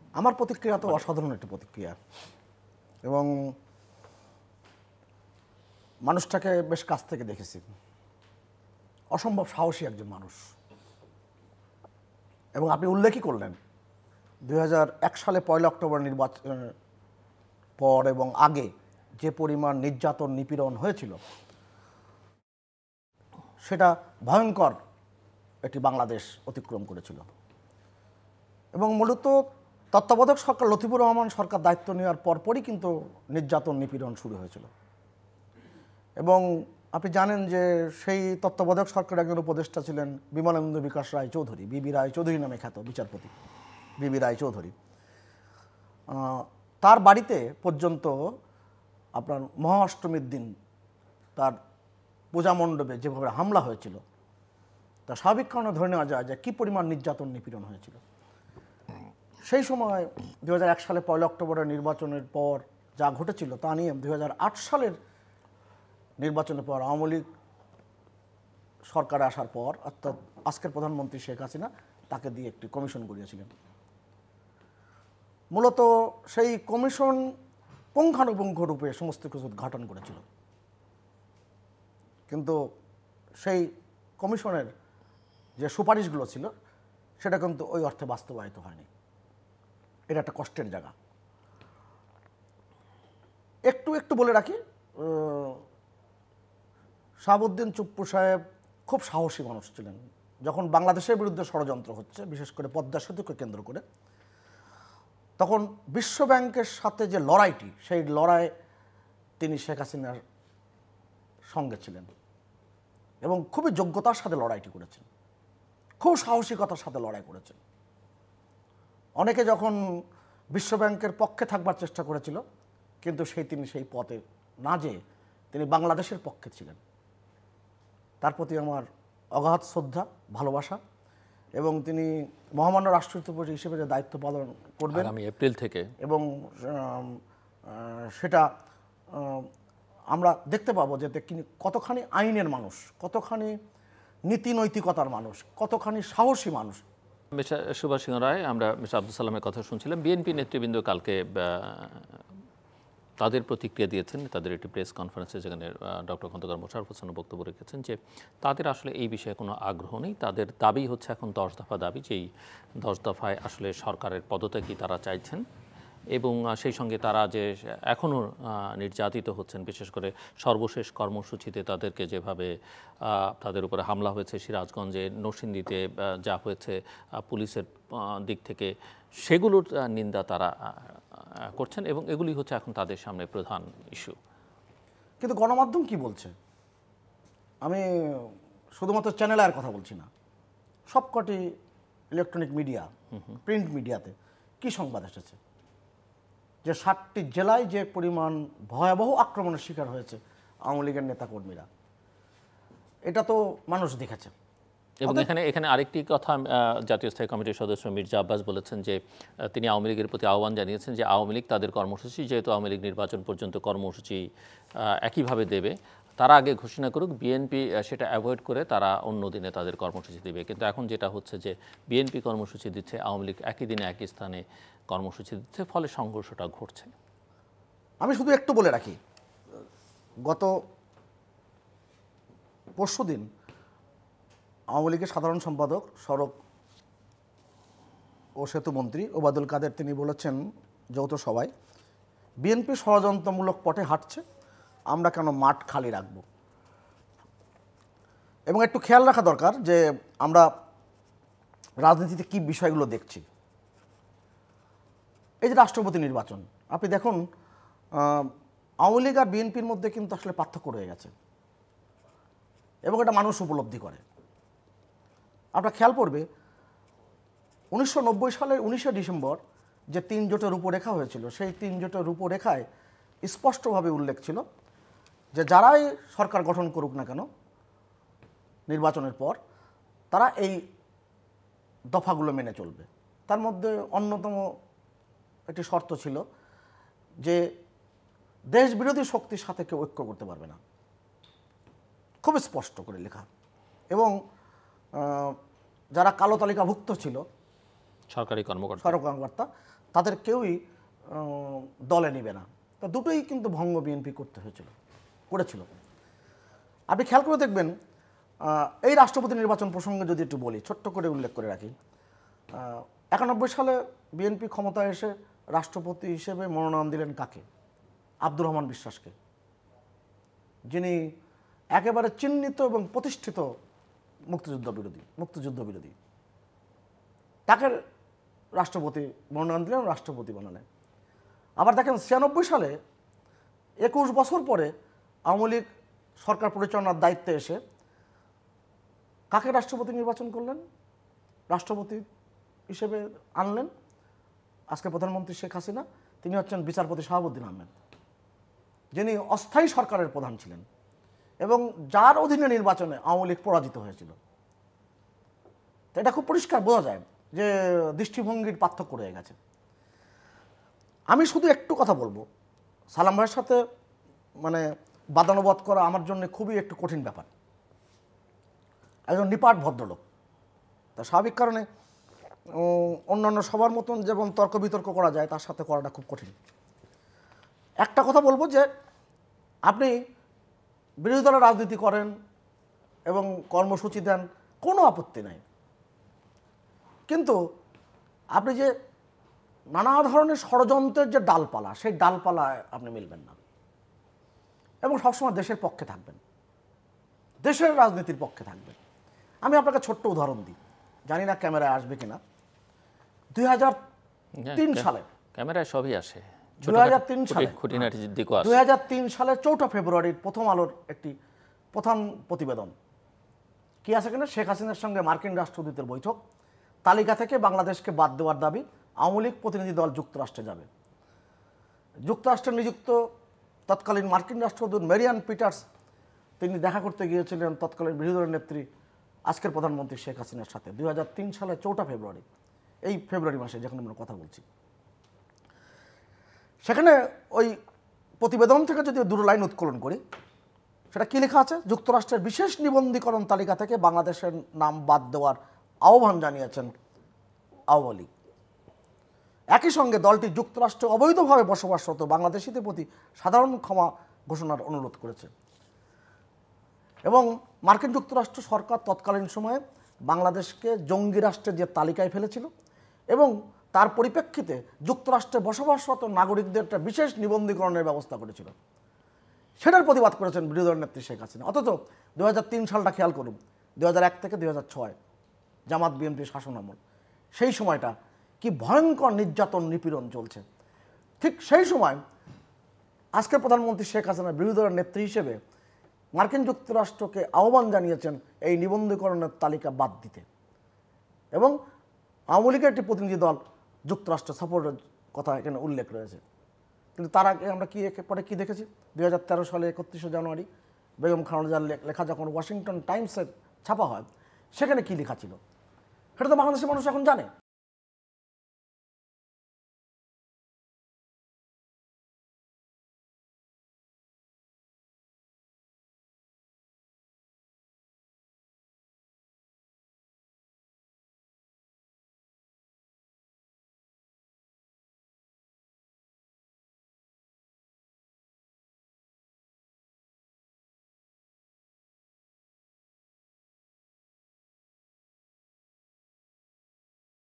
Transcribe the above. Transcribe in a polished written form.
আমার প্রতিক্রিয়া তো অসাধারণ একটি প্রতিক্রিয়া, এবং মানুষটাকে বেশ কাছ থেকে দেখেছি। অসম্ভব সাহসী একজন মানুষ। এবং আপনি উল্লেখই করলেন 2001 সালে 1 অক্টোবর নির্বাচনের পর এবং আগে যে পরিমাণ নির্যাতন নিপীড়ন হয়েছিল, সেটা ভয়ঙ্কর একটি বাংলাদেশ অতিক্রম করেছিল। এবং মূলত তত্ত্বাবধায়ক সরকার লতিফুর রহমান সরকার দায়িত্ব নেওয়ার পরপরই কিন্তু নির্যাতন নিপীড়ন শুরু হয়েছিল। এবং আপনি জানেন যে সেই তত্ত্বাবধায়ক সরকারের একজন উপদেষ্টা ছিলেন বিমলেন্দু বিকাশ রায় চৌধুরী, বিবি রায় চৌধুরী নামে খ্যাত বিচারপতি বিবি রায় চৌধুরী। তার বাড়িতে পর্যন্ত আপনার মহাঅষ্টমীর দিন তার পূজা মণ্ডপে যেভাবে হামলা হয়েছিল, তা স্বাভাবিক কারণে ধরে নেওয়া যায় যে কী পরিমাণ নির্যাতন নিপীড়ন হয়েছিল। সেই সময় 2001 সালে 1 অক্টোবরের নির্বাচনের পর যা ঘটেছিল তা নিয়ে 2008 সালের নির্বাচনের পর আওয়ামী লীগ সরকারে আসার পর, অর্থাৎ আজকের প্রধানমন্ত্রী শেখ হাসিনা তাকে দিয়ে একটি কমিশন গড়িয়েছিলেন। মূলত সেই কমিশন পুঙ্খানুপুঙ্খ রূপে সমস্ত কিছু উদ্ঘাটন করেছিল, কিন্তু সেই কমিশনের যে সুপারিশগুলো ছিল সেটা কিন্তু ওই অর্থে বাস্তবায়িত হয়নি। এটা একটা কষ্টের জায়গা। একটু বলে রাখি, শাহাবুদ্দিন চুপ্পু সাহেব খুব সাহসী মানুষ ছিলেন। যখন বাংলাদেশের বিরুদ্ধে ষড়যন্ত্র হচ্ছে, বিশেষ করে পদ্মা সেতুকে কেন্দ্র করে, তখন বিশ্বব্যাংকের সাথে যে লড়াইটি, সেই লড়াই তিনি শেখ হাসিনার সঙ্গে ছিলেন এবং খুবই যোগ্যতার সাথে লড়াইটি করেছেন, খুব সাহসিকতার সাথে লড়াই করেছেন। অনেকে যখন বিশ্বব্যাংকের পক্ষে থাকবার চেষ্টা করেছিল, কিন্তু তিনি সেই পথে না যেয়ে তিনি বাংলাদেশের পক্ষে ছিলেন। তার প্রতি আমার অগাধ শ্রদ্ধা, ভালোবাসা, এবং তিনি মহামান্য রাষ্ট্রপতি হিসেবে যে দায়িত্ব পালন করবেন আগামী এপ্রিল থেকে, এবং সেটা আমরা দেখতে পাবো যে তিনি কতখানি আইনের মানুষ, কতখানি নীতি নৈতিকতার মানুষ, কতখানি সাহসী মানুষ। মিস্টার 𝗙𝗶 রায়, আমরা মিস্টার আব্দুস সালামের কথা শুনছিলাম। বিএনপি নেতৃবৃন্দ কালকে তাদের প্রতিক্রিয়া দিয়েছেন, তাদের একটি প্রেস কনফারেন্সে, যেখানে ডক্টর খন্দকার মোশাররফ হোসেন বক্তব্য রেখেছেন যে তাদের আসলে এই বিষয়ে কোনো আগ্রহ নেই। তাদের দাবি হচ্ছে এখন 10 দফা দাবি, যেই 10 দফায় আসলে সরকারের পদত্যাগই তারা চাইছেন, এবং সেই সঙ্গে তারা যে এখনও নির্যাতিত হচ্ছেন, বিশেষ করে সর্বশেষ কর্মসূচিতে তাদেরকে যেভাবে তাদের উপরে হামলা হয়েছে সিরাজগঞ্জে, নরসিংদীতে যা হয়েছে পুলিশের দিক থেকে, সেগুলোর নিন্দা তারা করছেন, এবং এগুলি হচ্ছে এখন তাদের সামনে প্রধান ইস্যু। কিন্তু গণমাধ্যম কি বলছে? আমি শুধুমাত্র চ্যানেলের কথা বলছি না, সবকটি ইলেকট্রনিক মিডিয়া, প্রিন্ট মিডিয়াতে কি সংবাদ এসেছে যে 7টি জেলায় যে পরিমাণ ভয়াবহ আক্রমণের শিকার হয়েছে আওয়ামী লীগের নেতাকর্মীরা, এটা তো মানুষ দেখেছে। এবং এখানে আরেকটি কথা জাতীয় স্থায়ী কমিটির সদস্য মির্জা আব্বাস বলেছেন যে তিনি আওয়ামী লীগের প্রতি আহ্বান জানিয়েছেন যে আওয়ামী লীগ তাদের কর্মসূচি, যেহেতু আওয়ামী লীগ নির্বাচন পর্যন্ত কর্মসূচি একইভাবে দেবে, তারা আগে ঘোষণা করুক, বিএনপি সেটা অ্যাভয়েড করে তারা অন্য দিনে তাদের কর্মসূচি দেবে। কিন্তু এখন যেটা হচ্ছে যে বিএনপি কর্মসূচি দিচ্ছে, আওয়ামী লীগ একই দিনে একই স্থানে কর্মসূচি দিচ্ছে, ফলে সংঘর্ষটা ঘটছে। আমি শুধু একটু বলে রাখি, গত পরশুদিন আওয়ামী লীগের সাধারণ সম্পাদক, সড়ক ও সেতু মন্ত্রী ওবায়দুল কাদের তিনি বলেছেন যৌথ সভায়, বিএনপি ষড়যন্ত্রমূলক পথে হাঁটছে, আমরা কেন মাঠ খালি রাখব। এবং একটু খেয়াল রাখা দরকার যে আমরা রাজনীতিতে কী বিষয়গুলো দেখছি। এই যে রাষ্ট্রপতি নির্বাচন, আপনি দেখুন আওয়ামী লীগ আর বিএনপির মধ্যে কিন্তু আসলে পার্থক্য রয়ে গেছে, এবং এটা মানুষ উপলব্ধি করে। আপনার খেয়াল পড়বে 1990 সালের 19শে ডিসেম্বর যে 3 জোটের রূপরেখা হয়েছিল, সেই 3 জোটের রূপরেখায় স্পষ্টভাবে উল্লেখ ছিল যে যারাই সরকার গঠন করুক না কেন নির্বাচনের পর, তারা এই দফাগুলো মেনে চলবে। তার মধ্যে অন্যতম একটি শর্ত ছিল যে দেশ বিরোধী শক্তির সাথে কেউ ঐক্য করতে পারবে না, খুব স্পষ্ট করে লেখা। এবং যারা কালো তালিকাভুক্ত ছিল সরকারি কর্মকর্তা তাদের কেউই দলে নেবে না। তো দুটোই কিন্তু ভঙ্গ বিএনপি করেছিল। আপনি খেয়াল করে দেখবেন, এই রাষ্ট্রপতি নির্বাচন প্রসঙ্গে যদি একটু বলি, ছোট্ট করে উল্লেখ করে রাখি, 91 সালে বিএনপি ক্ষমতায় এসে রাষ্ট্রপতি হিসেবে মনোনয়ন দিলেন কাকে? আব্দুর রহমান বিশ্বাসকে, যিনি একেবারে চিহ্নিত এবং প্রতিষ্ঠিত মুক্তিযুদ্ধ বিরোধী। তাকে রাষ্ট্রপতি মনোনয়ন দিলেন, রাষ্ট্রপতি বানালেন। আবার দেখেন 96 সালে 21 বছর পরে আওয়ামী লীগ সরকার পরিচালনার দায়িত্বে এসে কাকে রাষ্ট্রপতি নির্বাচন করলেন, রাষ্ট্রপতি হিসেবে আনলেন? আজকে প্রধানমন্ত্রী শেখ হাসিনা, তিনি হচ্ছেন বিচারপতি শাহাবুদ্দিন আহমেদ, যিনি অস্থায়ী সরকারের প্রধান ছিলেন এবং যার অধীনে নির্বাচনে আওয়ামী লীগ পরাজিত হয়েছিল। তো এটা খুব পরিষ্কার বোঝা যায় যে দৃষ্টিভঙ্গির পার্থক্য রয়ে গেছে। আমি শুধু একটু কথা বলবো, সালাম ভাইয়ের সাথে মানে বাদানুবাদ করা আমার জন্য খুবই একটু কঠিন ব্যাপার। একজন নিপাট ভদ্রলোক, তা স্বাভাবিক কারণে অন্যান্য সবার মতন যেমন তর্ক বিতর্ক করা যায় তার সাথে করাটা খুব কঠিন। একটা কথা বলবো যে আপনি বিরোধী দলের রাজনীতি করেন এবং কর্মসূচি দেন, কোনো আপত্তি নাই, কিন্তু আপনি যে নানা ধরনের ষড়যন্ত্রের যে ডালপালা, সেই ডালপালায় আপনি মিলবেন না এবং সবসময় দেশের পক্ষে থাকবেন, দেশের রাজনীতির পক্ষে থাকবেন। আমি আপনাকে ছোট্ট উদাহরণ দিই, জানি না ক্যামেরায় আসবে কিনা। 2003 সালে ক্যামেরায় সবই আসে। 2003 সালে খুঁটিনাটি দিকও আসে। 2003 সালে 4 ফেব্রুয়ারির প্রথম আলোর একটি প্রথম প্রতিবেদন কি আছে কিনা, শেখ হাসিনার সঙ্গে মার্কিন রাষ্ট্রদূতের বৈঠক, তালিকা থেকে বাংলাদেশকে বাদ দেওয়ার দাবি, আওয়ামী লীগ প্রতিনিধি দল যুক্তরাষ্ট্রে যাবে। যুক্তরাষ্ট্রে নিযুক্ত তৎকালীন মার্কিন রাষ্ট্রদূত মেরিয়ান পিটার্স, তিনি দেখা করতে গিয়েছিলেন তৎকালীন বিরোধী দলের নেত্রী আজকের প্রধানমন্ত্রী শেখ হাসিনার সাথে 2003 সালে 4 ফেব্রুয়ারি, এই ফেব্রুয়ারি মাসে যখন আমরা কথা বলছি। সেখানে ওই প্রতিবেদন থেকে যদি দুটো লাইন উৎকলন করি, সেটা কি লেখা আছে? যুক্তরাষ্ট্রের বিশেষ নিবন্ধীকরণ তালিকা থেকে বাংলাদেশের নাম বাদ দেওয়ার আহ্বান জানিয়েছেন আওয়ামী লীগ। একই সঙ্গে দলটি যুক্তরাষ্ট্রে অবৈধভাবে বসবাসরত বাংলাদেশিদের প্রতি সাধারণ ক্ষমা ঘোষণার অনুরোধ করেছে এবং মার্কিন যুক্তরাষ্ট্র সরকার তৎকালীন সময়ে বাংলাদেশকে জঙ্গি রাষ্ট্রের যে তালিকায় ফেলেছিল এবং তার পরিপ্রেক্ষিতে যুক্তরাষ্ট্রে বসবাসরত নাগরিকদের একটা বিশেষ নিবন্ধীকরণের ব্যবস্থা করেছিল, সেটার প্রতিবাদ করেছেন বিরোধী দলের নেত্রী শেখ হাসিনা। অথচ 2003 সালটা খেয়াল করুন, 2001 থেকে 2006 জামাত বিএনপির শাসন আমল, সেই সময়টা কি ভয়ঙ্কর নির্যাতন নিপীড়ন চলছে। ঠিক সেই সময় আজকের প্রধানমন্ত্রী শেখ হাসিনা বিরোধী দলের নেত্রী হিসেবে মার্কিন যুক্তরাষ্ট্রকে আহ্বান জানিয়েছেন এই নিবন্ধীকরণের তালিকা বাদ দিতে এবং আওয়ামী লীগের একটি প্রতিনিধি দল যুক্তরাষ্ট্র সফরের কথা এখানে উল্লেখ রয়েছে। কিন্তু তার আগে আমরা পরে কি দেখেছি? 2013 সালে 31 জানুয়ারি বেগম খালেদার লেখা যখন ওয়াশিংটন টাইমসের ছাপা হয়, সেখানে কি লেখা ছিল সেটা তো বাংলাদেশের মানুষ এখন জানে।